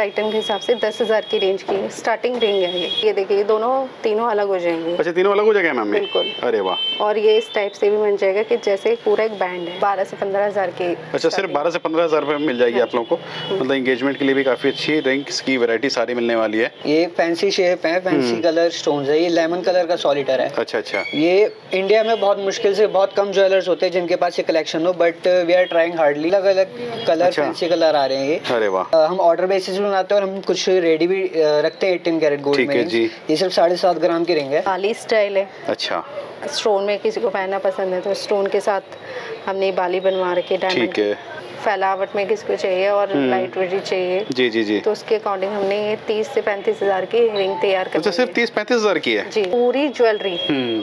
Titan के हिसाब से 10,000 की रेंज की स्टार्टिंग रिंग है ये देखिए, ये दोनों तीनों अलग हो जाएंगे। अच्छा, तीनों अलग हो जाएंगे मैम? बिल्कुल। अरे वाह। और ये इस टाइप से भी बन जाएगा कि जैसे पूरा एक बैंड है। 12 से 15,000 की। अच्छा, सिर्फ 12 से 15,000 रुपये में मिल जाएगी आप लोगों को। मतलब एंगेजमेंट के लिए भी काफ़ी अच्छी रिंग्स की वैरायटी सारी मिलने वाली है। ये फैंसी शेप है, फैंसी कलर स्टोन्स है। ये लेमन कलर का सॉलिटर है। अच्छा अच्छा। ये इंडिया में बहुत मुश्किल से बहुत कम ज्वेलर्स होते हैं जिनके पास ये कलेक्शन हो, but we are trying hardly. अलग अलग कलर, फैंसी कलर आ रहे हैं ये। अरे वाह। हम ऑर्डर बेसिस में बनाते हैं और हम कुछ रेडी भी रखते हैं 18 कैरेट गोल्ड में। ये सिर्फ 7.5 ग्राम की रिंग है। बाली स्टाइल है। अच्छा। स्टोन में किसी को पहनना पसंद है तो स्टोन के साथ हमने बाली बनवा रखी है डायमंड। ठीक है। फैलावट में किसी को चाहिए और लाइट वेट चाहिए जी जी जी, तो उसके अकॉर्डिंग हमने ये 30 से 35,000 की रिंग तैयार कर। अच्छा, सिर्फ 30-35,000 की है जी। पूरी jewellery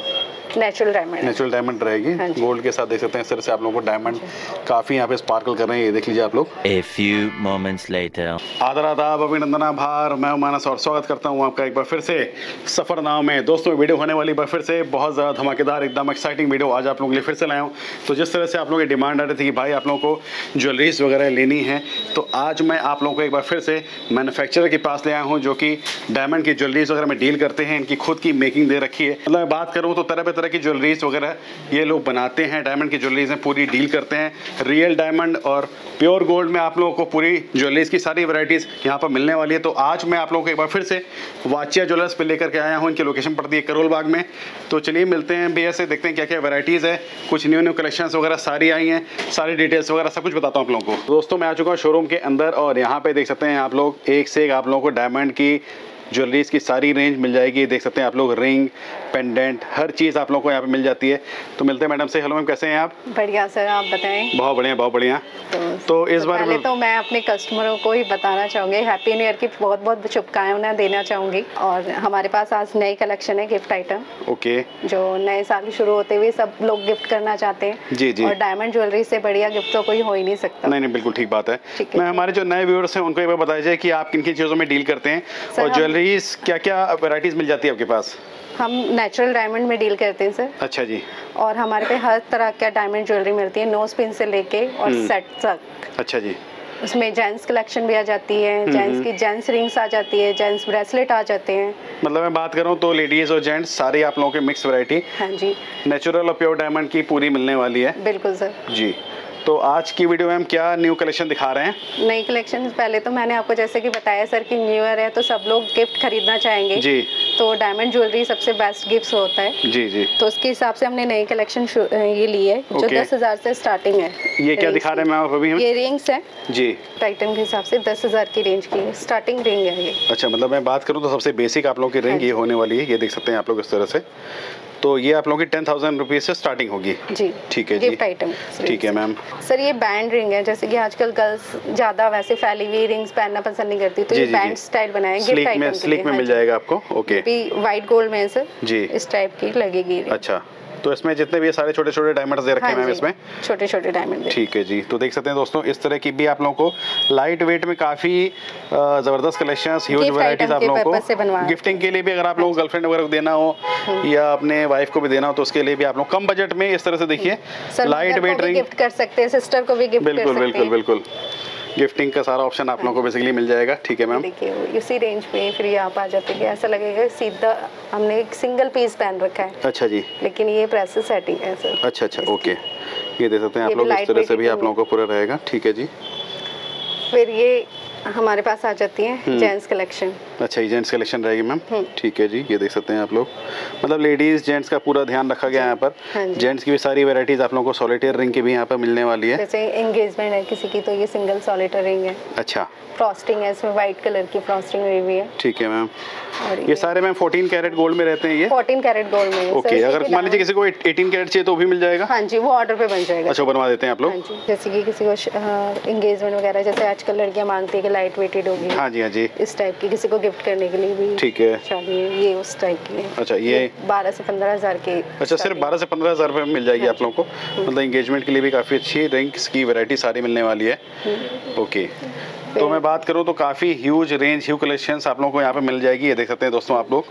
natural diamond, natural diamond रहेगी। गोल्ड के साथ देख सकते हैं इस तरह से आप लोगों को डायमंड काफी यहाँ पे स्पार्कल कर रहे हैं। ये देख लीजिए आप लोग। A few moments later. आदाब, अभिनंदन, आभार। मैं मानस और स्वागत करता हूँ आपका एक बार फिर से सफरनामा में। दोस्तों, वीडियो होने वाली बार फिर से बहुत ज़्यादा धमाकेदार, एकदम एक्साइटिंग वीडियो आज आप लोगों के लिए फिर से लाया हूँ। तो जिस तरह से आप लोगों की डिमांड आ रही थी कि भाई आप लोगों को ज्वेलरीज वगैरह लेनी है, तो आज मैं आप लोगों को एक बार फिर से मैन्युफैक्चरर के पास ले आया हूँ जो कि डायमंड की ज्वेलरीज वगैरह में डील करते हैं। इनकी खुद की मेकिंग दे रखी है। मतलब मैं बात करूँ तो तरह तरह की ज्वेलरीज वगैरह ये लोग बनाते हैं। डायमंड की ज्वेलरीज में पूरी डील करते हैं। रियल डायमंड और प्योर गोल्ड में आप लोगों को पूरी ज्वेलरीज की सारी वैरायटीज यहाँ पर मिलने वाली है। तो आज मैं आप लोगों को एक बार फिर से वाचिया ज्वेलर्स पे लेकर के आया हूँ। इनकी लोकेशन पड़ती है करोल बाग में। तो चलिए मिलते हैं भैया से, देखते हैं क्या क्या वैरायटीज़ है। कुछ न्यू कलेक्शंस वगैरह सारी आई हैं, सारी डिटेल्स वगैरह सब कुछ बताता हूँ आप लोगों को। दोस्तों, मैं आ चुका हूँ शोरूम के अंदर और यहाँ पे देख सकते हैं आप लोग एक से एक आप लोगों को डायमंड की ज्वेलरीज की सारी रेंज मिल जाएगी। देख सकते हैं आप लोग, रिंग, पेंडेंट, हर चीज़ आप लोगों को यहाँ पे मिल जाती है। तो मिलते हैं मैडम से। हेलो मैम, कैसे हैं आप? बढ़िया सर, आप बताएं। बहुत बढ़िया, बहुत बढ़िया। तो इस बार पहले तो मैं अपने कस्टमरों को ही बताना चाहूँगी, हैप्पी न्यू ईयर की बहुत बहुत शुभकामनाएं देना चाहूँगी। और हमारे पास आज नई कलेक्शन है, गिफ्ट आइटम। ओके। जो नए साल शुरू होते हुए सब लोग गिफ्ट करना चाहते हैं। जी जी। और डायमंड ज्वेलरी से बढ़िया गिफ्ट तो कोई हो ही नहीं सकता। नहीं नहीं, बिल्कुल ठीक बात है। मैं हमारे जो नए व्यूअर्स हैं उनको एक बार बताया जाए कि आप किन किन चीज़ों में डील करते हैं और ज्वेलरीज क्या क्या वैरायटीज मिल जाती है आपके पास? हम नेचुरल डायमंड में डील करते हैं सर। अच्छा जी। और हमारे पे हर तरह का डायमंड ज्वेलरी मिलती है, नोज पिन से लेके और सेट तक। अच्छा जी। उसमें जेंट्स कलेक्शन भी आ जाती है, जेंट्स की जेंट्स रिंग्स आ जाती है, जेंट्स ब्रेसलेट आ जाते हैं। मतलब मैं बात करूं तो लेडीज और जेंट्स सारी आप लोगों के मिक्स वैरायटी। हाँ जी। नेचुरल और प्योर डायमंड की पूरी मिलने वाली है। बिल्कुल सर जी। तो आज की वीडियो में हम क्या न्यू कलेक्शन दिखा रहे हैं? नई कलेक्शन पहले तो मैंने आपको जैसे कि बताया सर कि न्यू ईयर है तो सब लोग गिफ्ट खरीदना चाहेंगे जी। तो डायमंड ज्वेलरी सबसे बेस्ट गिफ्ट होता है। जी जी। तो उसके हिसाब से हमने नई कलेक्शन ये ली है जो 10,000 से स्टार्टिंग है। ये क्या दिखा रहे हैं मैम अभी? ये रिंग्स है जी। टाइटन के हिसाब से 10,000 की रेंज की स्टार्टिंग रिंग है ये। अच्छा, मतलब मैं बात करूँ तो सबसे बेसिक आप लोगों की रिंग ये होने वाली है। ये देख सकते हैं आप लोग इस तरह से। तो ये आप लोगों की 10,000 रुपीज़ से स्टार्टिंग होगी जी। ठीक है जी, गिफ्ट आइटम। ठीक है मैम। सर ये बैंड रिंग है, जैसे कि आजकल गर्ल्स ज़्यादा वैसे फैली हुई रिंग्स पहनना पसंद नहीं करती, तो ये बैंड स्टाइल बनाया है गिफ्ट आइटम। स्लीक में मिल जाएगा आपको। ओके। वाइट गोल्ड में है सर जी, इस टाइप की लगेगी। अच्छा, तो इसमें जितने भी सारे छोटे छोटे डायमंड्स दे रखे हैं मैम, इसमें छोटे छोटे डायमंड। ठीक है जी। तो देख सकते हैं दोस्तों, इस तरह की भी आप लोगों को लाइट वेट में काफ़ी ज़बरदस्त कलेक्शंस, ह्यूज वैराइटीज आप लोगों को गिफ्टिंग के लिए भी, अगर आप लोगों को गर्लफ्रेंड वगैरह को देना हो या अपने वाइफ को भी देना हो तो उसके लिए भी आप लोग कम बजट में इस तरह से देखिए लाइट वेट रिंग गिफ्ट कर सकते हैं, सिस्टर को भी गिफ्ट कर सकते हैं। बिल्कुल बिल्कुल बिल्कुल। गिफ्टिंग का सारा ऑप्शन आप लोगों को बेसिकली मिल जाएगा। ठीक है मैम। देखिए इसी रेंज में फिर ये आप आ जाते हैं, ऐसा लगेगा सीधा हमने एक सिंगल पीस पहन रखा है। अच्छा जी। लेकिन ये प्रेस सेटिंग है सर। अच्छा अच्छा, ओके। ये देख सकते हैं आप लोग, इस तरह से भी आप लोगों को पूरा रहेगा। ठीक है जी। फिर ये हमारे पास आ जाती है जेंट्स कलेक्शन। अच्छा, ये जेंट्स कलेक्शन रहेगी मैम। ठीक है जी। ये देख सकते हैं आप लोग, मतलब लेडीज जेंट्स का पूरा ध्यान रखा गया है यहाँ पर। जेंट्स की भी सारी वैरायटीज आप लोगों को सॉलिटेयर रिंग की भी यहाँ पर मिलने वाली है। जैसे एंगेजमेंट है किसी की तो ये सिंगल सॉलिटेयर रिंग है। अच्छा। फ्रॉस्टिंग है, इसमें व्हाइट कलर की फ्रॉस्टिंग हुई हुई है। ठीक है मैम। ये सारे मैम 14 कैरेट गोल्ड में रहते हैं ये? 14 कैरेट गोल्ड में। ओके। अगर मान लीजिए किसी को 18 कैरेट चाहिए तो भी मिल जाएगा? हाँ जी, वो ऑर्डर पे बन जाएगा। अच्छा, बनवा देते हैं आप लोग? हाँ जी। जैसे कि किसी को एंगेजमेंट वगैरह, जैसे आजकल लड़कियां मांगती है कि लाइट वेटेड होगी। हाँ जी, हाँ जी। इस टाइप की किसी को गिफ्ट करने के लिए भी। ठीक है। चलिए ये उस टाइप की है। अच्छा, ये 12 से 15,000 की। अच्छा, सिर्फ 12 से 15,000 रुपये में मिल जाएगी आप लोगों को। मतलब एंगेजमेंट के लिए भी काफ़ी अच्छी रिंग्स की वैरायटी सारी मिलने वाली है। ओके। तो मैं बात करूं तो काफ़ी ह्यूज रेंज, ह्यू कलेक्शंस आप लोगों को यहाँ पे मिल जाएगी। ये देख सकते हैं दोस्तों आप लोग।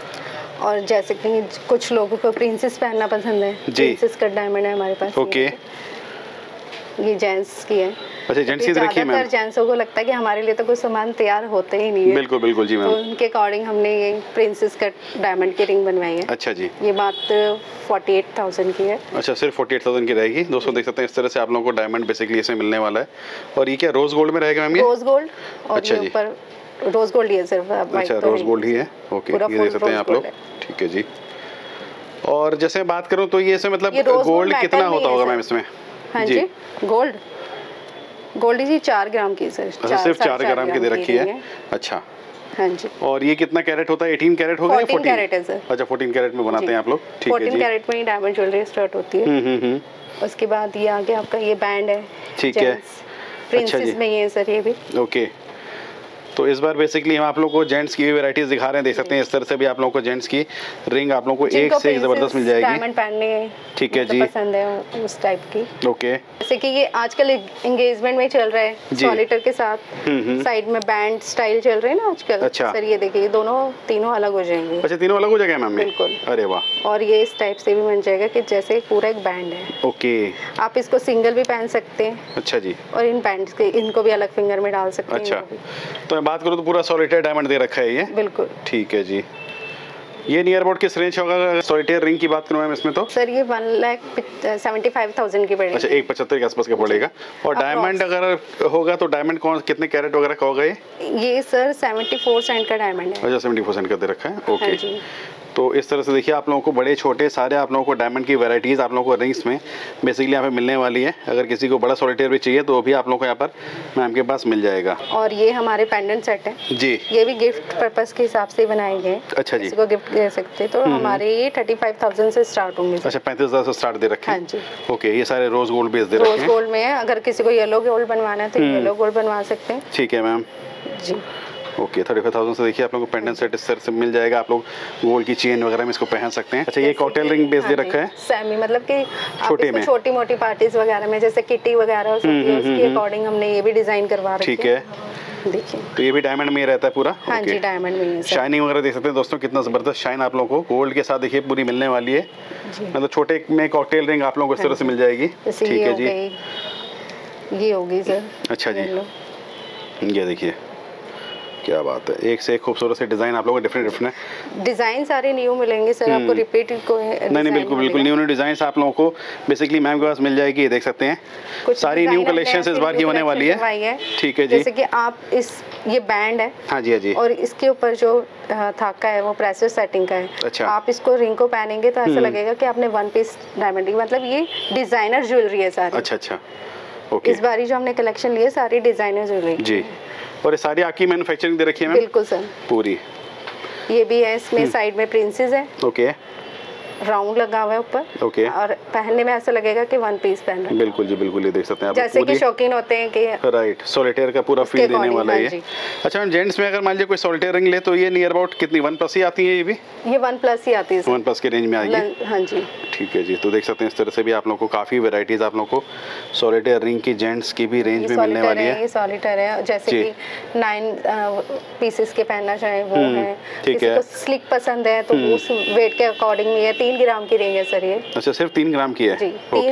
और जैसे कि कुछ लोगों को प्रिंसेस पहनना पसंद है, प्रिंसेस कट डायमंड है हमारे पास। ओके। ये जेंट्स की है। अच्छा, जेंट्स की रखी है मैम। ज्यादातर जेंट्सों को लगता है कि हमारे लिए तो कोई सामान तैयार होते ही नहीं है। बिल्कुल बिल्कुल जी मैम। तो उनके अकॉर्डिंग हमने ये प्रिंसेस कट डायमंड की रिंग बनवाई है। अच्छा जी। ये मात्र 48,000 की है। अच्छा, सिर्फ 48,000 की रहेगी। दोस्तों देख सकते हैं इस तरह से आप लोगों को डायमंड बेसिकली इसमें मिलने वाला है। और ये क्या रोज गोल्ड में रहेगा मैम? ये रोज गोल्ड और अच्छा ये ऊपर रोज गोल्ड ही है सिर्फ। अच्छा, रोज गोल्ड ही है। ओके, ये देख सकते हैं आप लोग। ठीक है जी। और जैसे बात करूं तो ये इसमें मतलब गोल्ड कितना होता होगा मैम इसमें? हाँ जी, गोल्ड जी 4 ग्राम की सर। अच्छा, सिर्फ 4 ग्राम की दे रखी है। अच्छा, हाँ जी। और ये कितना कैरेट होता है? 18 कैरेट होगा या 14 कैरेट है सर। अच्छा, 14 कैरेट में बनाते हैं आप लोग। ठीक है जी। 14 कैरेट में ही डायमंड ज्वेलरी स्टार्ट होती है। उसके बाद ये आगे आपका ये बैंड है। ठीक है, प्रिंसेस में ये सर ये भी। ओके, तो इस बार बेसिकली हम आप लोगों को जेंट्स की वैरायटीज दिखा रहे हैं। देख सकते हैं इस तरह से भी आप लोगों को जेंट्स की रिंग आप लोगों को एक से एक जबरदस्त मिल जाएगी। डायमंड पहनने ठीक है जी, पसंद है उस टाइप की। ओके, जैसे कि ये आजकल एंगेजमेंट में चल रहा है सॉलिटर के साथ, साइड में बैंड स्टाइल चल रहे हैं ना आजकल। अच्छा सर ये देखिए, दोनों तीनों अलग हो जाएंगे। अच्छा, तीनों अलग हो जाएंगे मैम? बिल्कुल। अरे वाह। और ये इस टाइप से भी बन जाएगा कि जैसे पूरा एक बैंड है। ओके, आप इसको सिंगल भी पहन सकते हैं। अच्छा जी। और इन बैंड्स के इनको भी अलग फिंगर में डाल सकते हैं। अच्छा, तो मैं बात करूँ तो पूरा सॉलिटेयर डायमंड दे रखा है ये? बिल्कुल। ठीक है जी। ये नियर अबाउट किस रेंज होगा सॉलिटेयर रिंग की बात करूँ मैम इसमें? तो सर ये 1,75,000 की पड़ेगी। अच्छा, 1,75,000 के आसपास का पड़ेगा। और डायमंड अगर होगा तो डायमंड कौन कितने कैरेट वगैरह का होगा ये सर 74 सेंट का डायमंड है। अच्छा, 74% का दे रखा है। ओके। हाँ जी। तो इस तरह से देखिए आप लोगों को बड़े छोटे सारे आप लोगों को डायमंड की वैरायटीज़ आप लोगों को रिंग्स में बेसिकली यहाँ पे मिलने वाली है। अगर किसी को बड़ा सॉलिटेयर भी चाहिए तो भी आप लोगों को यहाँ पर मैम के पास मिल जाएगा। और ये हमारे पेंडेंट सेट है जी, ये भी गिफ्ट पर्पस के हिसाब से बनाए गए। अच्छा जी, किसी को गिफ्ट दे सकते हैं। तो हमारे ये 35,000 से स्टार्ट होंगे। अच्छा, 35,000 से स्टार्ट दे रखे हैं। हाँ जी। ओके, ये सारे रोज गोल्ड बेस दे रखे हैं। रोज गोल्ड में है, अगर किसी को येलो गोल्ड बनवाना है तो येलो गोल्ड बनवा सकते हैं। ठीक है मैम जी। ओके, 35,000 से देखिए आप लोगों को पेंडेंट सेट इस तरह से मिल जाएगा। आप लोग गोल्ड की चेन वगैरह में इसको पहन सकते हैं। अच्छा, ये कॉकटेल रिंग बेस दे रखा है सेमी, मतलब कि छोटे में छोटी मोटी पार्टीज वगैरह में जैसे किटी वगैरह हो सकती है, उसके अकॉर्डिंग हमने ये भी डिजाइन करवा रखी है। ठीक है, देखिए तो ये भी डायमंड में ही रहता है पूरा? हाँ जी, डायमंड में ही है। शाइनिंग वगैरह देख सकते हैं दोस्तों, कितना जबरदस्त शाइन आप लोगों को गोल्ड के साथ देखिए पूरी मिलने वाली है। मतलब छोटे में कॉकटेल रिंग आप लोगों को इस तरह से मिल जाएगी। ठीक है जी, ये होगी सर। अच्छा जी, ये देखिए क्या बात है, एक से एक खूबसूरत से डिजाइन आप लोगों को डिफरेंट डिजाइन सारे न्यू मिलेंगे सर आपको। रिपीट को नहीं बिल्कुल बिल्कुल न्यू डिजाइन आप लोगों को बेसिकली मैम के पास मिल जाएगी। ये देख सकते हैं सारी न्यू कलेक्शन इस बार की होने वाली है। ठीक है जी, जैसे कि आप ये बैंड है। हाँ जी, हाँ जी। और इसके ऊपर जो थाका है वो प्रेशर सेटिंग का है। अच्छा, आप इसको रिंग को पहनेंगे तो ऐसा लगेगा कि आपने वन पीस डायमंड, मतलब ये डिजाइनर ज्वेलरी है सारी। अच्छा अच्छा, ओके। इस बारी जो हमने कलेक्शन ली है सारी डिजाइनर ज्वेलरी जी। और ये सारी आपकी मैन्युफैक्चरिंग दे रखी है मैम? बिल्कुल सर, पूरी। ये भी है, इसमें साइड में प्रिंसेस है। ओके, राउंड लगा हुआ है ऊपर। ओके। और पहनने में ऐसा लगेगा कि वन पीस पहन रहे हैं। बिल्कुल जी, बिल्कुल। ये देख सकते हैं आप जैसे कि शौकीन होते हैं कि राइट सॉलिटेयर का पूरा फील देने वाला है ये। अच्छा मैम, जेंट्स में अगर मान लीजिए कोई सॉलिटेयर रिंग ले तो ये नियर अबाउट कितनी 1+ ही आती है? ये 1+ ही आती है, 1+ के रेंज में आएगी। हाँ जी, ठीक है जी। तो देख सकते हैं इस तरह से भी आप लोगों को काफ़ी वैरायटीज़ आप लोगों को सॉलिटेयर रिंग की जेंट्स की भी रेंज में मिलने वाली है। ये सॉलिटेयर है, जैसे कि 9 पीसेस के पहनना चाहे वो है। ठीक है, स्लिक पसंद है तो उस वेट के अकॉर्डिंग ये 3 ग्राम की रिंग है सर ये। अच्छा, सिर्फ 3 ग्राम की है? जी,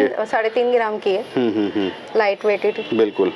3.5 ग्राम की है। Light weighted. बिल्कुल,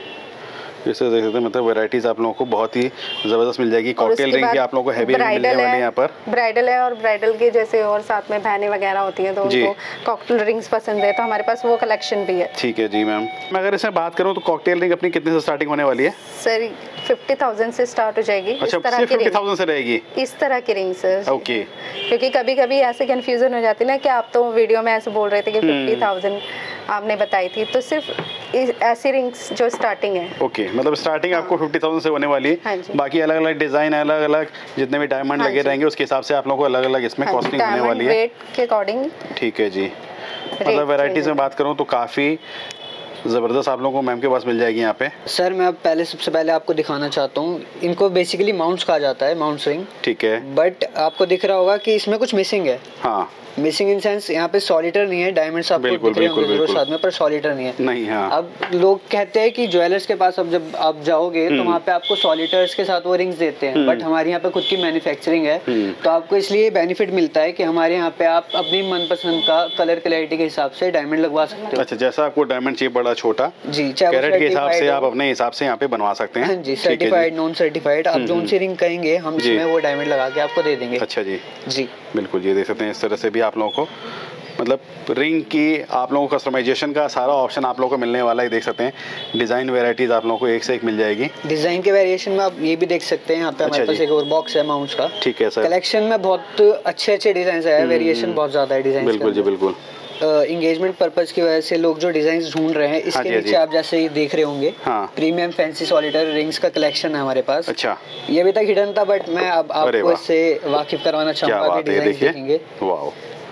इसे देख सकते हैं मतलब वैरायटीज आप लोगों को बहुत ही जबरदस्त मिल जाएगी। कॉकटेल रिंग की आप लोगों को हैवी मिलने वाली है यहाँ पर। ब्राइडल है, और ब्राइडल के जैसे और साथ में बहनें वगैरह होती हैं तो उनको कॉकटेल रिंग्स पसंद है, तो हमारे पास वो कलेक्शन भी है। ठीक है जी मैम। मैं अगर इसमें बात करूँ तो कॉकटेल रिंग अपनी कितने से स्टार्टिंग होने वाली है? सर 50,000 से स्टार्ट हो जाएगी। अच्छा, सिर्फ 50,000 से रहेगी इस तरह की रिंग सर? ओके। क्योंकि कभी कभी ऐसे कंफ्यूजन हो जाती है ना कि आप तो वीडियो में ऐसे बोल रहे थे कि 50,000 आपने बताई थी, तो सिर्फ ऐसी रिंग्स जो स्टार्टिंग है। ओके, मतलब स्टार्टिंग आपको 50,000 से होने वाली है। बाकी अलग अलग डिजाइन, अलग अलग जितने भी डायमंड लगे रहेंगे उसके हिसाब से आप लोगों को अलग अलग इसमें कॉस्टिंग होने वाली है, वेट के अकॉर्डिंग। ठीक है जी। मतलब वैरायटीज में बात करूँ तो काफ़ी ज़बरदस्त आप लोगों को मैम के पास मिल जाएगी यहाँ पे। सर मैं अब सबसे पहले आपको दिखाना चाहता हूँ, इनको बेसिकली माउंट्स कहा जाता है, माउंट्स रिंग। ठीक है, बट आपको दिख रहा होगा कि इसमें कुछ मिसिंग है। हाँ, मिसिंग इन सेंस यहाँ पे सॉलिटर नहीं है, डायमंड्स आपको दिख रहे होंगे जरूर साथ में, पर सॉलिटर नहीं है। नहीं, हाँ। अब लोग कहते हैं कि ज्वेलर्स के पास अब जब आप जाओगे तो वहाँ पे आपको सॉलिटर्स के साथ वो रिंग्स देते हैं, बट हमारे यहाँ पे खुद की मैन्युफैक्चरिंग है, तो आपको इसलिए बेनिफिट मिलता है कि हमारे यहाँ पे आप अपनी मनपसंद का कलर क्लैरिटी के हिसाब से डायमंड लगवा सकते हो। अच्छा, जैसा आपको डायमंड चाहिए बड़ा छोटा जी, कैरेट के हिसाब से आप अपने हिसाब से यहाँ पे बनवा सकते हैं। हाँ जी, सर्टिफाइड नॉन सर्टिफाइड आप जोन सी रिंग कहेंगे हम इसमें वो डायमंड लगा के आपको दे देंगे। अच्छा जी जी बिल्कुल, ये देख सकते हैं इस तरह से भी आप लोगों को मतलब रिंग की आप लोगों को कस्टमाइजेशन का सारा ऑप्शन आप लोगों को मिलने वाला है। देख सकते हैं डिज़ाइन वेराइटीज़ आप लोगों को एक से एक मिल जाएगी। डिज़ाइन के वेरिएशन में आप ये भी देख सकते हैं, यहाँ पे हमारे पास एक और बॉक्स है माउंट्स का। ठीक है सर। कलेक्शन में बहुत अच्छे अच्छे डिज़ाइन है, वेरिएशन बहुत ज़्यादा है डिज़ाइन। बिल्कुल जी बिल्कुल। इंगेजमेंट पर्पस की वजह से लोग जो डिजाइन ढूंढ रहे हैं, इसके नीचे आप जैसे ये देख रहे होंगे प्रीमियम फैंसी सॉलिटर रिंग्स का कलेक्शन है हमारे पास। अच्छा, ये अभी तक हिडन था, बट मैं अब आपको इससे वाकिफ करवाना चाहूँगा। डिजाइन देखेंगे, वाओ,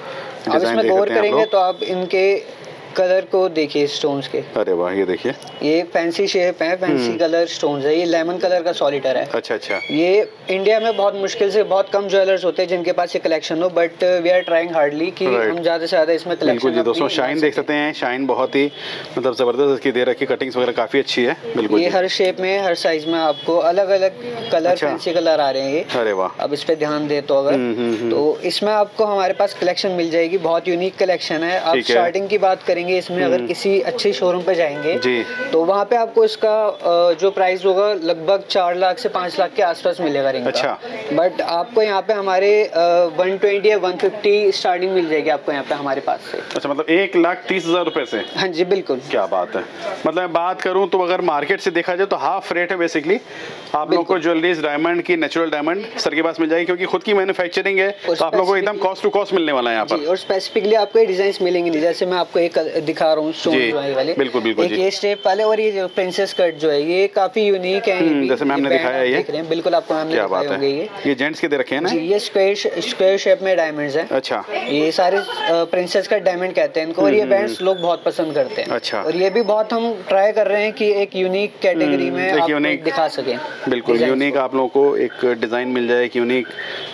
आप इसमें गौर करेंगे तो आप इनके कलर को देखिए स्टोन्स के। अरे वाह, ये देखिए, ये फैंसी शेप है, फैंसी कलर स्टोन्स है। ये लेमन कलर का सॉलिटर है। अच्छा अच्छा। ये इंडिया में बहुत मुश्किल से बहुत कम ज्वेलर्स होते हैं जिनके पास ये कलेक्शन हो, but we are trying hardly कि हम ज़्यादा से ज़्यादा इसमें कलेक्शन। बिल्कुल जी दोस्तों, शाइन देख सकते हैं, शाइन बहुत ही मतलब ज़बरदस्त इसकी दे रखी, कटिंग्स वगैरह काफ़ी अच्छी है। बिल्कुल, ये हर शेप में हर साइज में आपको अलग अलग कलर फैंसी कलर आ रहे हैं ये। अरे वाह, अब इस पे ध्यान दे तो अगर तो इसमें आपको हमारे पास कलेक्शन मिल जाएगी, बहुत यूनिक कलेक्शन है। आप स्टार्टिंग की बात करेंगे इसमें, अगर किसी अच्छे शोरूम पे जाएंगे जी, तो वहाँ पे आपको इसका जो प्राइस होगा लगभग 4 लाख से 5 लाख के आसपास मिलेगा रिंग का। अच्छा, बट आपको यहाँ पे हमारे 120 या 150 स्टार्टिंग मिल जाएगी आपको यहाँ पे हमारे पास से। अच्छा, मतलब 1,30,000 रुपए से? हाँ जी बिल्कुल। क्या बात है। मतलब बात करूँ तो अगर मार्केट से देखा जाए तो हाफ रेट है बेसिकली आप लोगों को ज्वेलरीज डायमंड की, नेचुरल डायमंड सर के पास मिल जाएगी, क्योंकि खुद की मैन्युफैक्चरिंग है, तो आप लोगों को एकदम कॉस्ट टू कॉस्ट मिलने वाला है यहाँ पर। और स्पेसिफिकली आपको ये डिजाइन मिलेंगे नहीं, जैसे मैं आपको एक दिखा रहा हूँ वाले। बिल्कुल बिल्कुल एक ये स्टेप वाले, और ये जो प्रिंसेस कट जो है ये काफी यूनिक है, जैसे मैम ने दिखाया है। ये बिल्कुल आपको हमने दिखाए होंगे। ये जेंट्स के दे रखे हैं ना? जी, ये स्क्वायर शेप में डायमंड्स हैं। अच्छा, ये सारे प्रिंसेस कट डायमंड कहते हैं इनको, और ये बैंड्स लोग बहुत पसंद करते हैं। अच्छा, और ये भी बहुत हम ट्राई कर रहे हैं कि एक यूनिक कैटेगरी में आपको दिखा सकें। बिल्कुल यूनिक आप लोगों को एक डिजाइन मिल जाए, एक यूनिक।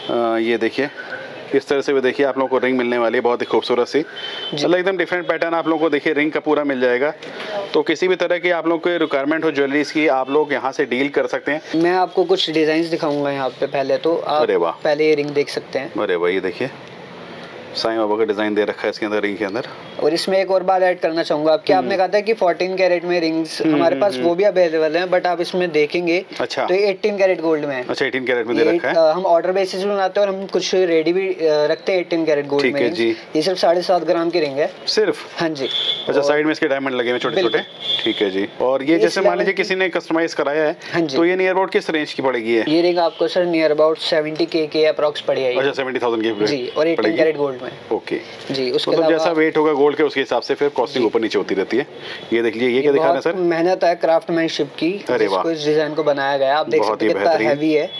ये देखिए इस तरह से भी देखिए आप लोगों को रिंग मिलने वाली है, बहुत ही खूबसूरत सी, मतलब एकदम डिफरेंट पैटर्न आप लोगों को देखिए रिंग का पूरा मिल जाएगा। तो किसी भी तरह की आप लोगों को रिक्वायरमेंट हो ज्वेलरीज की, आप लोग यहाँ से डील कर सकते हैं। मैं आपको कुछ डिजाइन दिखाऊंगा यहाँ पे, पहले तो आप पहले ये रिंग देख सकते हैं। अरे वाह, ये देखिए साईं बाबा का डिजाइन दे रखा है इसके अंदर, रिंग के अंदर। और इसमें एक और बात ऐड करना चाहूंगा आपकी, आपने कहा था कि 14 कैरेट में रिंग्स हमारे पास वो भी अवेलेबल हैं, बट आप इसमें देखेंगे अच्छा तो 18 कैरेट गोल्ड में है। अच्छा, 18 कैरेट में दे रखा है। हम ऑर्डर बेसिस में बनाते हैं और हम कुछ रेडी भी रखते हैं 18 कैरेट गोल्ड में। ये सिर्फ 7.5 ग्राम की रिंग है सिर्फ। हाँ जी। अच्छा, साइड में इसके डायमंड लगे हुए छोटे छोटे। ठीक है जी। और ये जैसे मान लीजिए किसी ने कस्टमाइज कराया है, तो ये नियर अबाउट किस रेंज की पड़ेगी? ये रिंग आपको सर नियर अबाउट 70K के अप्रॉक्स पड़ेगी। अच्छा, 70,000 की जी, और 18 कैरेट गोल्ड में। ओके जी, उसके मतलब जैसा वेट होगा गोल्ड के उसके हिसाब से फिर कॉस्टिंग ऊपर नीचे होती रहती है। ये देख लीजिए, ये क्या दिखा रहा है सर? मेहनत है क्राफ्टमैनशिप की, अरे वाह, इस डिजाइन को बनाया गया। आप देख सकते हैं कितना हैवी है,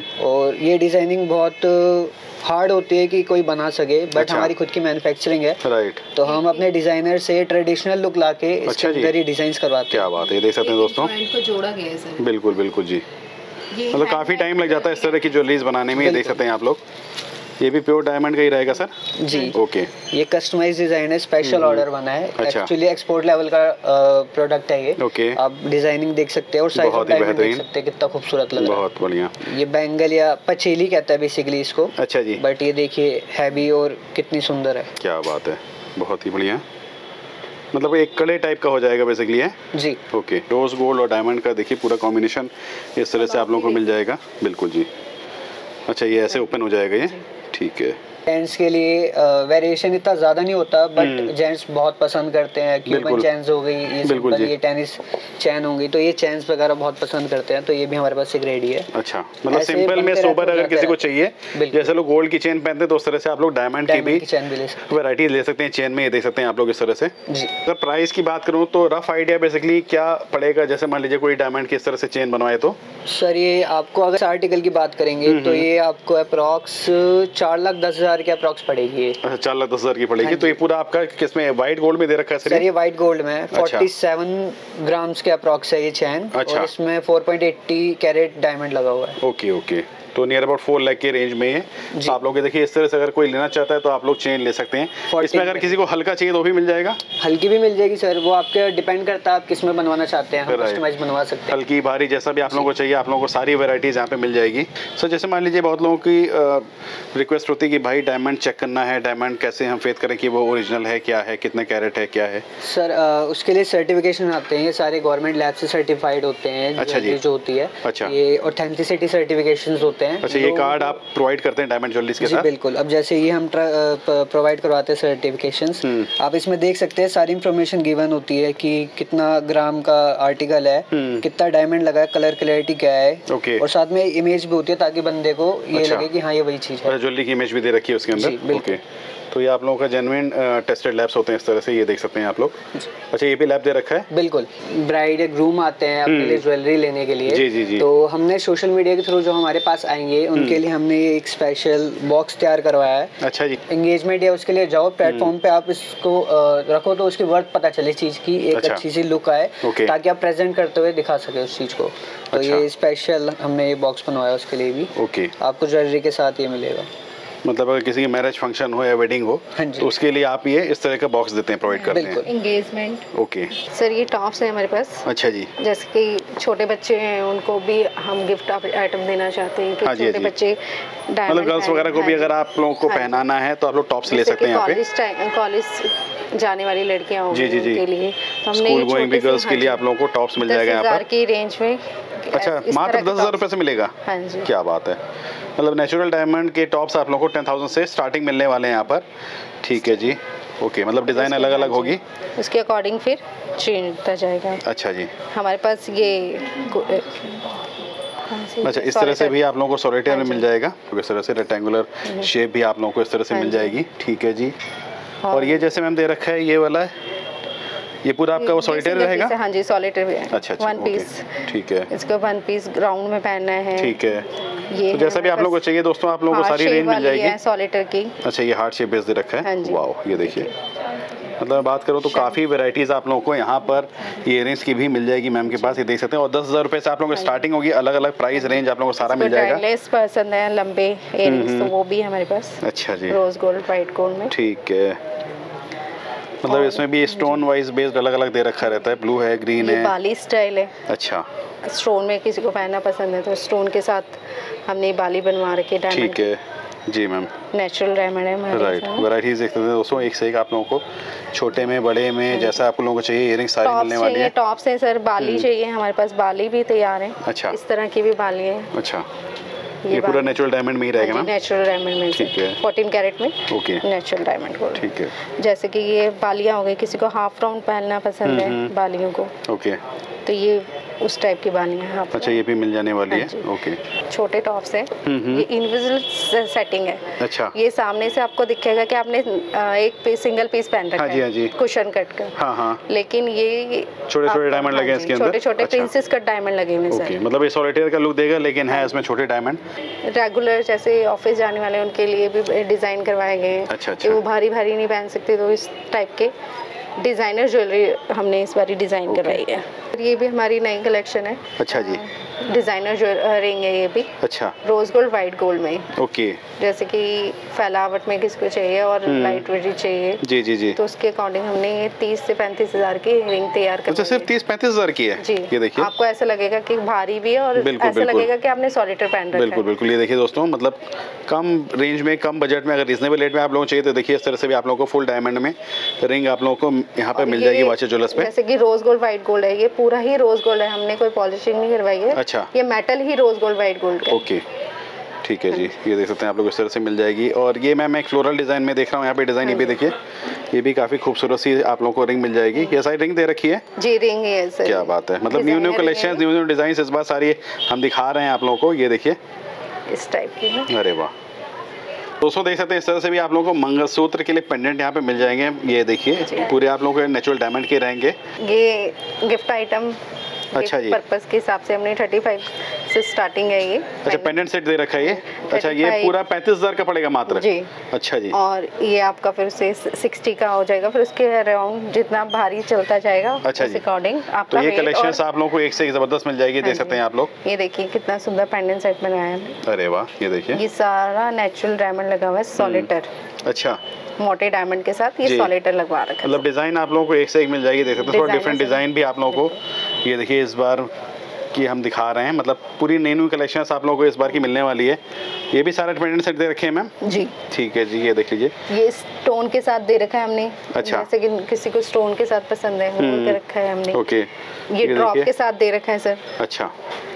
और ये डिजाइनिंग बहुत हार्ड होती है कि कोई बना सके, बट हमारी खुद की मैन्युफैक्चरिंग है। राइट, तो हम अपने डिजाइनर से ट्रेडिशनल लुक लाके इसके अंदर ही डिजाइन करवाते हैं। क्या बात है, देख सकते हैं दोस्तों, जोड़ा गया है सर। बिल्कुल बिल्कुल जी, मतलब काफी टाइम लग जाता है इस तरह की ज्वेलरीज बनाने में। ये देख सकते हैं आप लोग, ये भी प्योर डायमंड का ही रहेगा सर? जी ओके। ये कस्टमाइज्ड डिजाइन है, स्पेशल ऑर्डर बना है। एक्चुअली एक्सपोर्ट लेवल का प्रोडक्ट है ये। ओके, आप डिजाइनिंग देख सकते हैं और साइज ऑफ डायमंड देख सकते हैं, कितना खूबसूरत लग रहा है। बहुत बढ़िया। ये बैंगल या पचेली कहता है बेसिकली इसको। अच्छा जी। बट ये देखिए हैवी और कितनी सुंदर है। क्या बात है, बहुत ही बढ़िया, मतलब एक कड़े टाइप का हो जाएगा बेसिकली है जी। ओके, रोज गोल्ड और डायमंड का देखिए पूरा कॉम्बिनेशन इस तरह से आप लोगों को मिल जाएगा। बिल्कुल जी। अच्छा, ये ऐसे ओपन हो जाएगा ये, ठीक है। जेंट्स के लिए वेरिएशन इतना ज़्यादा नहीं होता, बट जेंट्स बहुत पसंद करते हैं। क्यूबन चैन्स हो गई, ये सिंपल ये टेनिस चैन होंगी, तो ये चैन्स वगैरह बहुत पसंद करते हैं, तो ये भी हमारे पास एक रेडी है। अच्छा, मतलब सिंपल में सोबर अगर किसी को चाहिए, जैसे लोग गोल्ड की चेन पहनते हैं तो उस तरह से आप लोग डायमंड की भी चैन भी वैरायटी ले सकते हैं चेन में। ये देख सकते हैं आप लोग इस तरह से जी। अगर प्राइस की बात करूँ तो रफ आइडिया बेसिकली क्या पड़ेगा, जैसे मान लीजिए कोई डायमंड की इस तरह से चेन बनवाए तो? सर ये आपको अगर आर्टिकल की बात करेंगे तो ये आपको अप्रॉक्स 4,10,000 4,10,000 की अप्रॉक्स पड़ेगी। अच्छा 4,10,000 की पड़ेगी। तो ये पूरा आपका किसमें व्हाइट गोल्ड में दे रखा है सर? ये व्हाइट गोल्ड में 47 ग्राम्स के अप्रॉक्स है ये चैन। अच्छा। और इसमें 4.80 कैरेट डायमंड लगा हुआ है। ओके ओके, तो नियर अबाउट 4 लाख के रेंज में है। तो आप लोग देखिए इस तरह से अगर कोई लेना चाहता है तो आप लोग चेन ले सकते हैं। इसमें अगर किसी को हल्का चाहिए तो भी मिल जाएगा? हल्की भी मिल जाएगी सर, वो आपके डिपेंड करता है आप किस में बनवाना चाहते हैं, हम कस्टमाइज बनवा सकते हैं। हल्की भारी जैसा भी आप लोगों को चाहिए, आप लोगों को सारी वैरायटीज यहाँ पे मिल जाएगी। सर जैसे मान लीजिए बहुत लोगों की रिक्वेस्ट होती है कि भाई डायमंड चेक करना है, डायमंड कैसे हम फेथ करें कि वो ओरिजिनल है, क्या है, कितने कैरेट है, क्या है? सर उसके लिए सर्टिफिकेशन आते हैं, ये सारे गवर्नमेंट लैब से सर्टिफाइड होते हैं। अच्छा जी, जो होती है। अच्छा, ये ऑथेंटिसिटी सर्टिफिकेशंस होते हैं। अच्छा, ये कार्ड आप प्रोवाइड करते हैं डायमंड ज्वेलरीज के साथ? बिल्कुल। अब जैसे ये हम प्रोवाइड करवाते हैं सर्टिफिकेशंस, आप इसमें देख सकते हैं सारी इंफॉर्मेशन गिवन होती है कि कितना ग्राम का आर्टिकल है, कितना डायमंड लगा है, कलर क्लैरिटी क्या है, और साथ में इमेज भी होती है ताकि बंदे को ये लगे कि हाँ ये वही चीज है। ज्वेलरी की इमेज भी दे रखी है उसके अंदर। ओके, तो ये आप लोगों का जेन्युइन टेस्टेड लैब्स होते हैं इस तरह से, ये देख सकते हैं आप लोग। अच्छा, ये भी लैब दे रखा है? बिल्कुल। ब्राइड या ग्रूम आते हैं अपने लिए ज्वेलरी लेने के लिए। जी जी जी। तो हमने सोशल मीडिया के थ्रू जो हमारे पास आएंगे उनके लिए हमने एक स्पेशल बॉक्स तैयार करवाया है। अच्छा जी। एंगेजमेंट या उसके लिए जाओ प्लेटफॉर्म पे आप इसको रखो तो उसकी वर्थ पता चले चीज की, एक अच्छी सी लुक आए, ताकि आप प्रेजेंट करते हुए दिखा सके उस चीज को। तो ये स्पेशल हमने ये बॉक्स बनवाया उसके लिए भी। ओके, आपको ज्वेलरी के साथ ये मिलेगा। मतलब अगर किसी की मैरिज फंक्शन हो या वेडिंग हो तो उसके लिए आप ये इस तरह का बॉक्स देते हैं, प्रोवाइड करते हैं? एंगेजमेंट। ओके सर ये टॉप्स है हमारे पास। अच्छा जी। जैसे कि छोटे बच्चे हैं उनको भी हम गिफ्ट आइटम देना चाहते हैं कि छोटे बच्चे मतलब गर्ल्स वगैरह को भी अगर आप लोगों को पहनाना है तो आप लोग टॉप्स ले सकते हैं यहाँ पे। कॉलेज जाने वाली लड़कियां होंगी उनके लिए तो हमने स्कूल गोइंग भी गर्ल्स के लिए आप लोगों को टॉप्स मिल जाएगा यहाँ पर की रेंज में। अच्छा, मात्र 10,000 रुपए से मिलेगा? हाँ जी। क्या बात है, मतलब नेचुरल डायमंड के टॉप्स आप लोगों को 10,000 से स्टार्टिंग मिलने वाले हैं यहाँ पर। ठीक है जी। ओके, मतलब डिज़ाइन अलग अलग होगी, उसके अकॉर्डिंग फिर चेंज होता जाएगा। अच्छा जी। हमारे पास ये अच्छा, इस तरह से भी आप लोगों को सॉलिटेयर में मिल जाएगा। इस तरह से रेक्टेंगुलर शेप भी आप लोगों को इस तरह से मिल जाएगी। ठीक है जी। और ये जैसे मैम दे रखा है ये वाला है, ये पूरा आपका वो सॉलिटेयर रहेगा? हाँ जी, सॉलिटेयर भी है। अच्छा, वन पीस। ठीक है, इसको वन पीस ग्राउंड में पहनना है। ठीक है। ये तो जैसा भी आप लोगों को चाहिए दोस्तों, आप लोगों को सारी रेंज मिल जाएगी सॉलिटेयर की। अच्छा, ये हार्ट शेप बेस दे रखा है। वाओ, ये देखिए, मतलब बात करो तो काफ़ी वैरायटीज़ आप लोगों को यहाँ पर इयररिंग्स की भी मिल जाएगी मैम के पास, ये देख सकते हैं। और 10,000 रुपये से आप लोगों को स्टार्टिंग होगी, अलग अलग प्राइस रेंज आप लोगों को सारा मिल जाएगा। लेस पसंद है लंबे इयररिंग्स तो वो भी हमारे पास। अच्छा जी। रोज गोल्ड, व्हाइट गोल्ड में। ठीक है, मतलब इसमें भी स्टोन वाइज बेस्ड अलग अलग दे रखा रहता है, ब्लू है, ग्रीन है, बाली स्टाइल है। अच्छा, स्टोन में किसी को पहनना पसंद है तो स्टोन के साथ हमने बाली बनवा रखी है डायमंड। ठीक है जी मैम, नेचुरल डायमंड है हमारे। राइट, वैरायटीज देखते हैं दोस्तों, एक से एक आप लोगों को छोटे में बड़े में जैसा आप लोगों को चाहिए इयररिंग सारी मिलने वाली है। टॉप्स है सर, बाली चाहिए हमारे पास, बाली भी तैयार है। अच्छा, इस तरह की भी बाली है। अच्छा, ये पूरा नेचुरल डायमंड में ही रहेगा मैम? नेचुरल डायमंड में। ठीक है, 14 कैरेट में। Okay, natural diamond gold. ठीक है। जैसे कि ये बालियां हो गई, किसी को हाफ राउंड पहनना पसंद है बालियों को, ओके, तो ये उस टाइप की बालियां हैं। अच्छा, ये भी मिल जाने वाली है। ओके, छोटे टॉप्स है, ये इनविजिबल सेटिंग है। अच्छा, ये सामने से आपको दिखेगा कि आपने एक पीस, सिंगल पीस पहन रखा है। हाँ जी, कुशन कट का। हाँ हाँ, लेकिन ये छोटे छोटे डायमंड लगे हैं इसके अंदर। छोटे छोटे प्रिंसेस कट डायमंड लगे हुए हैं सर। मतलब ये सॉलिटेयर का लुक देगा लेकिन है इसमें छोटे डायमंड। रेगुलर जैसे ऑफिस जाने वाले उनके लिए भी डिजाइन करवाए गए हैं। अच्छा अच्छा, वो भारी भारी नहीं पहन सकते तो इस टाइप के डिजाइनर ज्वेलरी हमने इस बार डिजाइन करवाई है। ये भी हमारी नई कलेक्शन है। अच्छा जी, डिजाइनर रिंग है ये भी। अच्छा, रोज गोल्ड, व्हाइट गोल्ड में। ओके, जैसे कि फैलावट में किसको चाहिए और लाइट वेट चाहिए, जी जी जी, तो उसके अकॉर्डिंग हमने ये 30 से 35 हज़ार की रिंग तैयार कर। अच्छा, सिर्फ 30-35 हज़ार की है जी। ये देखिए, आपको ऐसा लगेगा कि भारी भी है और ऐसा लगेगा कि आपने सॉलिटेयर पहन रखा है। बिल्कुल बिल्कुल, ये देखिए दोस्तों, मतलब कम रेंज में, कम बजट में, अगर रीजनेबल रेट में आप लोगों को चाहिए तो देखिए इस तरह से भी आप लोगों को फुल डायमंड में रिंग आप लोगों को यहाँ पे मिल जाएगी वाचे ज्वेलर्स पे। जैसे कि रोज गोल्ड, व्हाइट गोल्ड है, ये पूरा ही रोज गोल्ड है, हमने कोई पॉलिशिंग नहीं करवाई है। अच्छा, ये मेटल ही रोज गोल्ड, व्हाइट गोल्ड का। ओके, ठीक है जी, ये देख सकते हैं आप लोग इस तरह से मिल जाएगी। और ये मैं एक फ्लोरल डिज़ाइन में देख रहा हूँ यहाँ पे डिज़ाइन, ये भी देखिए, ये भी काफ़ी खूबसूरत सी आप लोगों को रिंग मिल जाएगी। ये सारी रिंग दे रखी है जी, रिंग है सर। क्या बात है, मतलब new new collection, new new design इस बार सारी हम दिखा रहे हैं आप लोगों को। ये देखिए इस टाइप की है। अरे वाह दोस्तों, देख सकते हैं इस तरह से भी आप लोगों को मंगलसूत्र के लिए पेंडेंट यहाँ पे मिल जाएंगे। ये देखिए पूरे आप लोगों को नेचुरल डायमंड के रहेंगे। ये गिफ्ट आइटम अच्छा जी, पर्पस के हिसाब से हमने 35 से स्टार्टिंग है ये। अच्छा पेंडेंट सेट दे रखा है ये। अच्छा ये पूरा 35,000 का पड़ेगा मात्र जी। अच्छा जी, और ये आपका फिर से 60 का हो जाएगा, फिर उसके अराउंड जितना भारी चलता जाएगा अच्छा उस अकॉर्डिंग आपका। तो ये कलेक्शंस आप लोगों को एक से एक जबरदस्त मिल जाएगी, देख सकते हैं आप लोग। ये देखिए कितना सुंदर पेंडेंट सेट बनाया है। अरे वाह, ये देखिए ये सारा नेचुरल डायमंड लगा हुआ है, सॉलिटर। अच्छा, मोटे डायमंड के साथ ये सॉलिटर लगवा रखा है। मतलब डिजाइन आप लोगों को एक से एक मिल जाएगी, देख सकते हैं। थोड़ा डिफरेंट डिजाइन भी आप लोगों को, ये देखिए इस बार की हम दिखा रहे हैं, मतलब पूरी नई न्यू कलेक्शंस आप लोगों को इस बार की मिलने वाली है। ये भी सारे पेंडेंट सेट दे रखे हैं मैम जी। ठीक है जी, ये देख लीजिए ये स्टोन के साथ दे रखा है हमने। अच्छा, जैसे कि किसी को स्टोन के साथ पसंद है वो दे रखा है हमने। ओके, ये ड्रॉप के साथ दे रखा है सर। अच्छा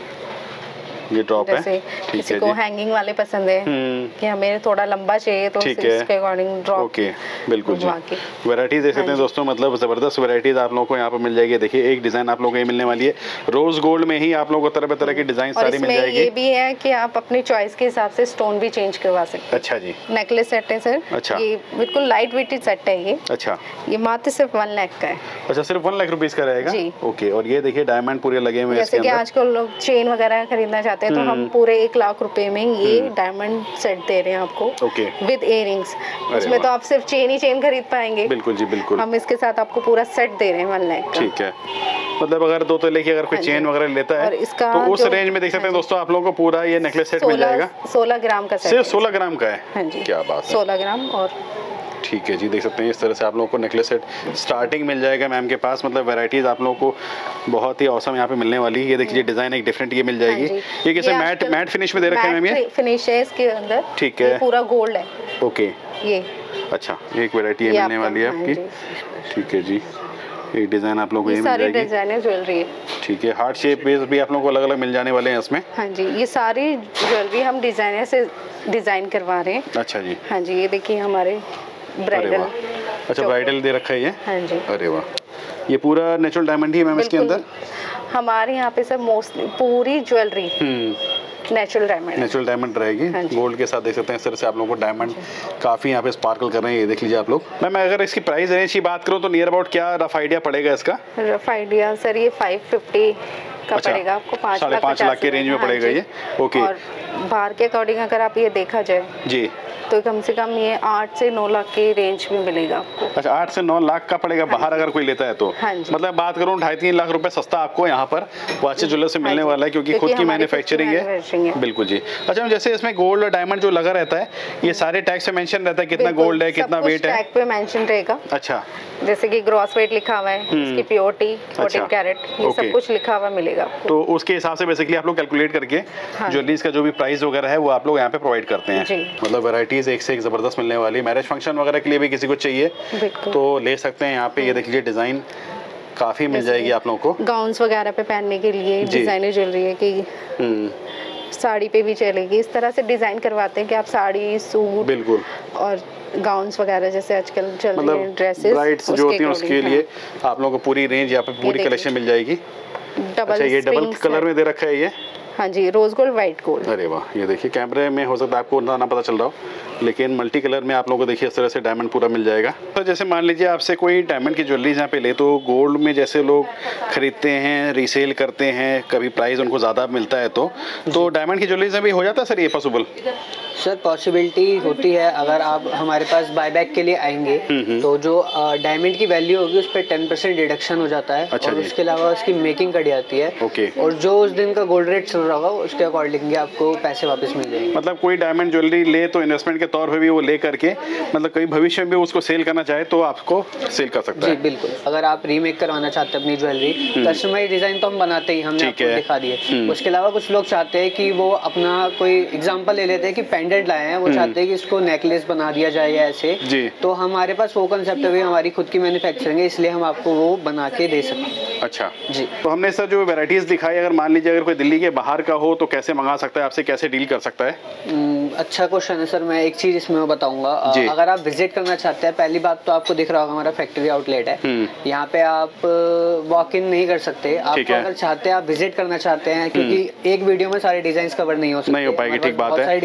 ये ड्रॉप है, किसी को हैंगिंग वाले पसंद है कि हमें थोड़ा लंबा चाहिए तो उसके अकॉर्डिंग ड्रॉप। ओके बिल्कुल जी, वैरायटीज देख सकते हैं दोस्तों, मतलब जबरदस्त वैरायटीज आप लोगों को यहाँ पर मिल जाएगी। देखिए एक डिजाइन आप लोगों को ये मिलने वाली है, रोज गोल्ड में ही आप लोगों को तरह तरह की डिजाइन सारी मिल जाएगी। ये भी है कि आप अपनी चॉइस के हिसाब से स्टोन भी चेंज करवा सकते हैं। अच्छा जी, नेकलेस सेट है सर। अच्छा, ये बिल्कुल लाइट वेटेड सेट है ये। अच्छा, ये मात्र सिर्फ 1 लाख का है। अच्छा सिर्फ 1 लाख रुपीस का रहेगा जी। ओके, और ये देखिए डायमंड पूरे लगे हुए हैं। जैसे कि आजकल लोग चेन वगैरह खरीदना चाहते हैं तो हम पूरे 1 लाख रुपए में ये डायमंड सेट दे रहे हैं आपको। Okay, with earrings. उसमें तो आप सिर्फ चेन ही चेन खरीद पाएंगे। बिल्कुल जी बिल्कुल, हम इसके साथ आपको पूरा सेट दे रहे हैं 1 लाख का। ठीक है, मतलब अगर 2 तोले की अगर कोई चेन वगैरह लेता है तो उस रेंज में देख सकते हैं दोस्तों आप लोगों को पूरा ये नेकलेस सेट मिल जाएगा। 16 ग्राम का सेट, सिर्फ 16 ग्राम का है। हाँ जी, क्या बात है, 16 ग्राम। और ठीक है जी, देख सकते हैं इस तरह से आप लोगों को नेकलेस सेट स्टार्टिंग मिल जाएगा मैम के पास। मतलब वैरायटीज आप लोगों को बहुत ही औसम यहाँ पे मिलने वाली है। ये देखिए डिजाइन एक डिफरेंट ये मिल जाएगी। ये कैसे मैट फिनिश में दे रखे हैं मैम? ये फिनिश है इसके अंदर, ठीक है, पूरा गोल्ड है। ओके, ये अच्छा एक वैरायटी ये मिलने वाली है आपकी। ठीक है जी, एक डिजाइन आप लोगों को ये मिल जाएगी। सारी डिजाइनर ज्वेलरी है। ठीक है, हार्ट शेप बेस भी आप लोगों को अलग अलग मिल जाने वाले हैं इसमें। हाँ जी, ये सारी ज्वेलरी हम डिजाइनर से डिजाइन करवा रहे हैं। अच्छा जी, हाँ जी, ये देखिए हमारे ब्राइडल। अच्छा ब्राइडल दे रखा है ये। हाँ जी, अरे वाह, ये पूरा नेचुरल डायमंड ही है मैम इसके अंदर। हमारे यहाँ पे सब मोस्टली पूरी ज्वेलरी नेचुरल डायमंड रहेगी। हाँ गोल्ड के साथ देख सकते हैं इस तरह से आप लोगों को डायमंड काफी यहाँ पे स्पार्कल कर रहे हैं। ये देख लीजिए आप लोग। मैं अगर इसकी प्राइस रेंज की बात करूँ तो नियर अबाउट क्या रफ आइडिया पड़ेगा इसका? रफ आइडिया सर ये 550 का पड़ेगा आपको, 5.5 लाख के रेंज में पड़ेगा ये। ओके, और बाहर के अकॉर्डिंग अगर आप ये देखा जाए जी तो कम से कम ये 8 से 9 लाख के रेंज में मिलेगा आपको। अच्छा 8 से 9 लाख का पड़ेगा बाहर अगर कोई लेता है तो। मतलब बात करूँ 2.5-3 लाख रुपए सस्ता आपको यहाँ पर वाचे ज्वेलर से मिलने वाला है क्योंकि खुद की मैन्युफैक्चरिंग है। बिल्कुल जी। अच्छा जैसे इसमें गोल्ड और डायमंड जो लगा रहता है ये सारे टैग से मेंशन रहता है कितना गोल्ड है कितना वेट है? टैग पे मेंशन रहेगा। अच्छा, जैसे कि ग्रॉस वेट लिखा हुआ है, इसकी प्योरिटी 14 कैरेट, ये सब कुछ लिखा हुआ मिलेगा आपको। तो उसके हिसाब से बेसिकली आप लोग कैलकुलेट करके ज्वेलरीज का जो भी प्राइस वगैरह है वो आप लोग यहाँ पे प्रोवाइड करते हैं। मतलब वैरायटीज एक से एक जबरदस्त मिलने वाली। मैरिज फंक्शन वगैरह के लिए भी किसी को चाहिए तो ले सकते हैं यहाँ पे। ये देख लीजिए डिजाइन काफी मिल जाएगी आप लोगों को। गाउन्स वगैरह पे पहनने के लिए डिजाइनर ज्वेलरी है कि साड़ी पे भी चलेगी। इस तरह से डिजाइन करवाते हैं कि आप साड़ी सूट बिल्कुल और गाउन्स वगैरह जैसे आजकल चल रही हैं ड्रेसेस ब्राइड्स जो होती हैं उसके लिए आप लोगों को पूरी रेंज यहाँ पे पूरी कलेक्शन मिल जाएगी। अच्छा ये डबल कलर में दे रखा है ये। हाँ जी, रोज गोल्ड व्हाइट गोल्ड। अरे वाह, ये देखिए कैमरे में हो सकता है आपको उतना ना पता चल रहा हो लेकिन मल्टी कलर में आप लोगों को देखिए इस तरह से डायमंड पूरा मिल जाएगा। तो जैसे मान लीजिए आपसे कोई डायमंड की ज्वेलरी यहाँ पे ले तो गोल्ड में जैसे लोग खरीदते हैं रीसेल करते हैं कभी प्राइस उनको ज़्यादा मिलता है तो डायमंड की ज्वेलरी में भी हो जाता है सर ये पॉसिबल? सर पॉसिबिलिटी होती है अगर आप हमारे पास बायबैक के लिए आएंगे तो जो डायमंड की वैल्यू होगी उस पर 10% डिडक्शन हो जाता है। अच्छा, और उसके अलावा उसकी मेकिंग कट जाती है। ओके, और जो उस दिन का गोल्ड रेट चल रहा होगा उसके अकॉर्डिंग आपको पैसे वापस मिल जाएंगे। मतलब कोई डायमंड ज्वेलरी ले तो इन्वेस्टमेंट के तौर पे भी वो ले करके मतलब कभी भविष्य में भी उसको सेल करना चाहे तो आपको सेल कर सकता है। जी बिल्कुल, अगर आप रीमेक करवाना चाहते हैं अपनी ज्वेलरी, कस्टमाइज डिजाइन तो हम बनाते ही, हमने आपको दिखा दिए। उसके अलावा कुछ लोग चाहते हैं कि वो अपना कोई एग्जांपल ले लेते हैं कि पेंडेंट लाए हैं, वो चाहते हैं कि इसको नेकलेस बना दिया जाए या ऐसे, तो हमारे पास वो कंसेप्ट है, हमारी खुद की मैन्युफैक्चरिंग है इसलिए हम आपको वो बना के दे सकते हैं। अच्छा जी, तो हमने सर जो वैरायटीज दिखाई अगर मान लीजिए अगर कोई दिल्ली के बाहर का हो तो कैसे मंगा सकता है आपसे, कैसे डील कर सकता है? अच्छा क्वेश्चन है सर। मैं एक चीज इसमें बताऊंगा, अगर आप विजिट करना चाहते हैं पहली बात तो आपको दिख रहा होगा हमारा फैक्ट्री आउटलेट है। यहाँ पे आप वॉक इन नहीं कर सकते। आपको अगर चाहते हैं आप विजिट करना चाहते हैं क्योंकि एक वीडियो में सारे डिजाइन कवर नहीं हो सकते, नहीं हो पाएगी। ठीक बात है, क्योंकि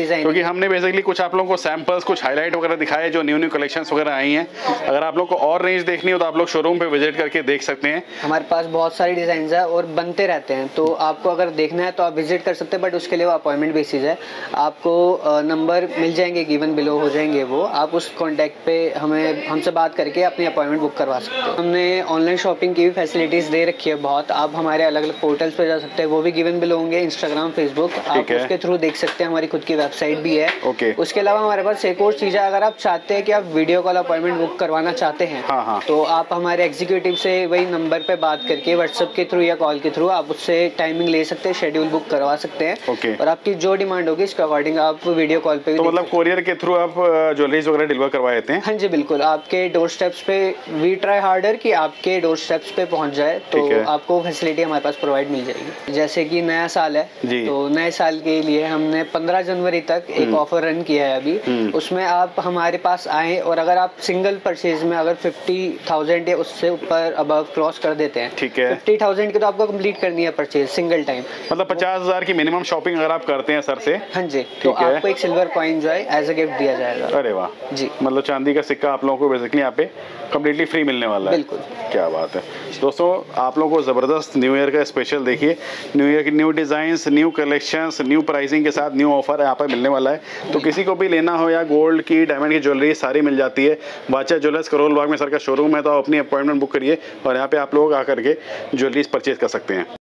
हमने बेसिकली कुछ आप लोगों को सैंपल्स, कुछ हाईलाइट वगैरह दिखाए जो न्यू कलेक्शंस वगैरह आई हैं। अगर आप लोग को और रेंज देखनी हो तो आप लोग शोरूम पे विजिट करके देख सकते हैं। हमारे पास बहुत सारी डिजाइन है और बनते रहते हैं, तो आपको अगर देखना है तो आप विजिट कर सकते हैं, बट उसके लिए वो अपॉइंटमेंट बेसिस है। आपको नंबर मिल जाएंगे, गिवन बिलो हो जाएंगे, वो आप उस कॉन्टैक्ट पे हमसे बात करके अपनी अपॉइंटमेंट बुक करवा सकते हैं। हमने ऑनलाइन शॉपिंग की भी फैसिलिटीज दे रखी है बहुत। आप हमारे अलग अलग पोर्टल्स पे जा सकते हैं, वो भी गिवन बिलो होंगे, इंस्टाग्राम, फेसबुक, आप उसके थ्रू देख सकते हैं। हमारी खुद की वेबसाइट भी है। उसके अलावा हमारे पास एक और चीज़ है, अगर आप चाहते हैं कि आप वीडियो कॉल अपॉइंटमेंट बुक करवाना चाहते हैं, तो आप हमारे एग्जीक्यूटिव से वही नंबर पे बात करके व्हाट्सएप के थ्रू या कॉल के थ्रू आप उससे टाइमिंग ले सकते हैं, शेड्यूल बुक करवा सकते हैं। और आपकी जो डिमांड होगी इसके अकॉर्डिंग आप वीडियो कॉल पे तो मतलब कोरियर के थ्रू आप ज्वेलरीज वगैरह डिलीवर करवा देते हैं? हाँ जी बिल्कुल, आपके डोर स्टेप्स पे वी ट्राई हार्डर कि आपके डोर स्टेप्स पे पहुंच जाए, तो आपको फैसिलिटी हमारे पास प्रोवाइड मिल जाएगी। जैसे कि नया साल है, तो नए साल के लिए हमने 15 जनवरी तक एक ऑफर रन किया है अभी। उसमें आप हमारे पास आए और अगर आप सिंगल परचेज में अगर 50,000 या उससे ऊपर अबव क्रॉस कर देते हैं, ठीक है, 50,000 की तो आपको कंप्लीट करनी है परचेज सिंगल टाइम। मतलब 50,000 की मिनिमम शॉपिंग अगर आप करते हैं सर से, हाँ जी, तो आपको एक सिल्वर कॉइन जो है एज अ गिफ्ट दिया जाएगा। अरे वाह जी, मतलब चांदी का सिक्का आप लोगों को बेसिकली यहाँ पे कम्प्लीटली फ्री मिलने वाला है। बिल्कुल, क्या बात है दोस्तों, आप लोगों को ज़बरदस्त न्यू ईयर का स्पेशल देखिए, न्यू ईयर की new designs, new collections, new pricing के साथ न्यू ऑफर यहाँ पर मिलने वाला है। तो किसी को भी लेना हो या गोल्ड की, डायमंड की ज्वेलरी सारी मिल जाती है। बादशाह ज्वेलर्स करोल बाग में सर का शोरूम है, तो अपनी अपॉइंटमेंट बुक करिए और यहाँ पे आप लोग आकर के ज्वेलरीज परचेज कर सकते हैं।